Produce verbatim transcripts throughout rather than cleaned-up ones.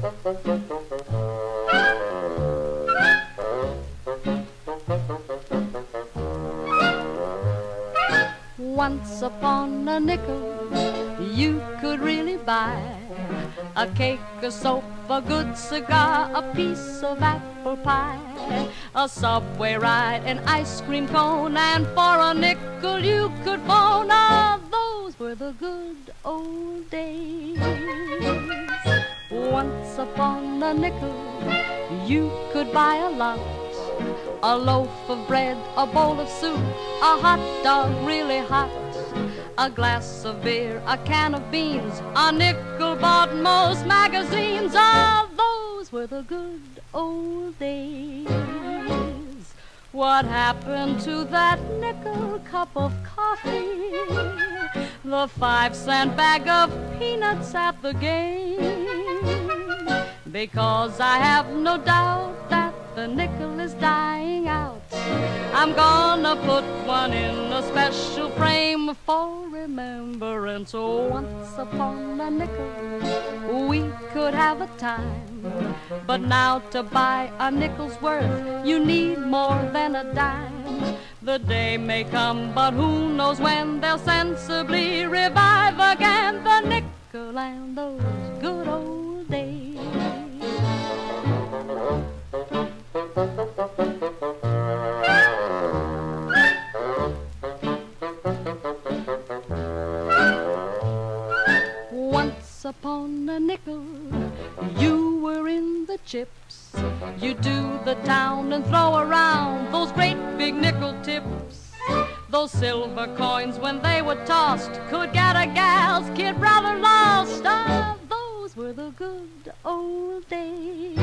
Once upon a nickel, you could really buy a cake, a soap, a good cigar, a piece of apple pie, a subway ride, an ice cream cone, and for a nickel you could phone. Ah, those were the good old days. Once upon a nickel, you could buy a lot, a loaf of bread, a bowl of soup, a hot dog really hot, a glass of beer, a can of beans, a nickel bought most magazines. Ah, those were the good old days. What happened to that nickel cup of coffee, the five cent bag of peanuts at the game? Because I have no doubt that the nickel is dying out, I'm gonna put one in a special frame for remembrance. Oh, once upon a nickel, we could have a time, but now to buy a nickel's worth, you need more than a dime. The day may come, but who knows when they'll sensibly revive again the nickel and those good old days. Once upon a nickel, you were in the chips. You do the town and throw around those great big nickel tips. Those silver coins, when they were tossed, could get a gal's kid rather lost. Ah, those were the good old days.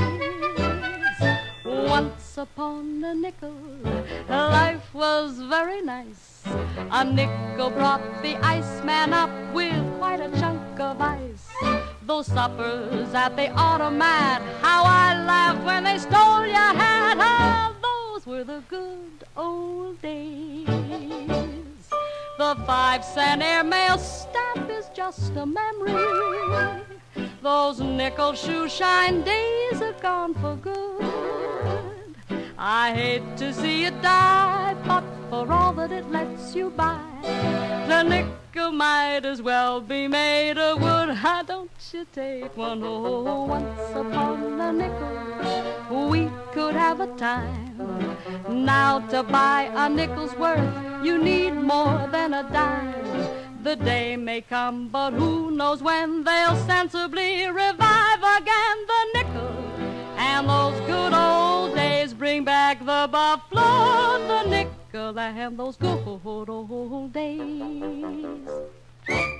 Once upon a nickel, life was very nice. A nickel brought the Iceman up with quite a chunk of ice. Those suppers at the automat, how I laughed when they stole your hat. Ah, those were the good old days. The five cent airmail stamp is just a memory. Those nickel shoe shine days are gone for good. I hate to see it die, but for all that it lets you buy, the nickel might as well be made of wood. Ah, don't you take one? Oh, once upon a nickel, we could have a time. Now to buy a nickel's worth, you need more than a dime. The day may come, but who knows when they'll sensibly revive again the nickel. And those good old days bring back the buffalo, the nickel, and those good old days.